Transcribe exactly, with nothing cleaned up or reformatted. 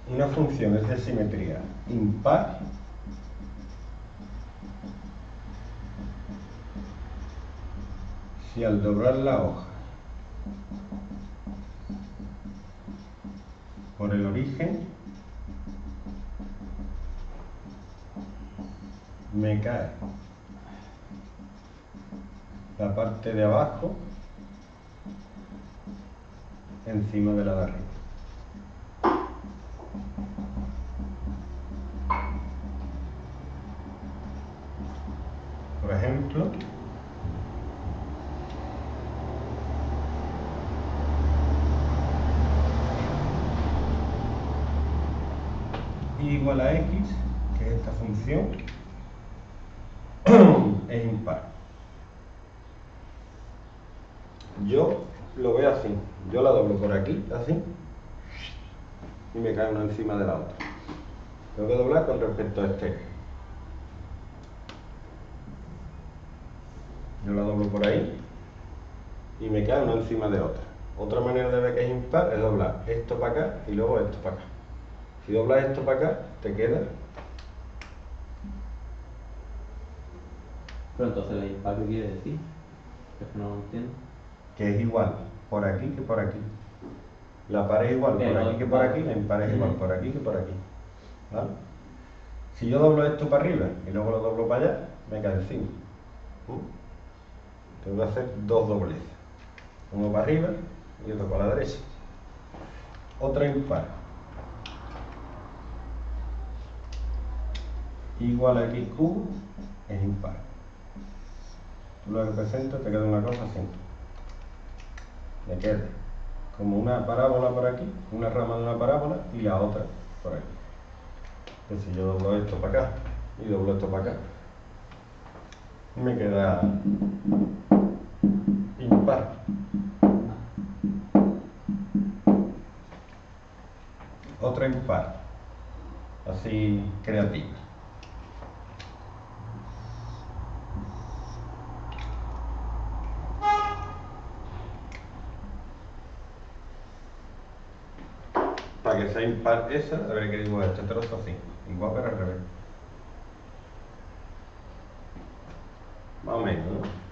una función es de simetría impar si al doblar la hoja por el origen me cae la parte de abajo encima de la de arriba. Por ejemplo, y igual a x, que es esta función, es impar. Yo lo veo así, yo la doblo por aquí, así, y me cae una encima de la otra. Tengo que doblar con respecto a este eje. Yo la doblo por ahí y me cae una encima de otra. Otra manera de ver que es impar es doblar esto para acá y luego esto para acá. Si doblas esto para acá, te queda. Pero entonces la impar, ¿qué quiere decir? Es que no lo entiendo. Que es igual por aquí que por aquí. La par es igual por Pero, aquí que por vale. aquí, la impar es igual por aquí que por aquí. ¿Vale? Si yo doblo esto para arriba y luego lo doblo para allá, me cae encima. ¿Mm? Tengo que hacer dos dobleces. Uno para arriba y otro para la derecha. Otra impar. Igual a x cubo es impar. Tú lo representas, te queda una cosa así. Me queda como una parábola por aquí, una rama de una parábola y la otra por aquí. Que si yo doblo esto para acá y doblo esto para acá, me queda impar. Otra impar, así creativa. Para que sea impar esa, habría que dibujar este trozo así, igual pero al revés. Más o menos, ¿no?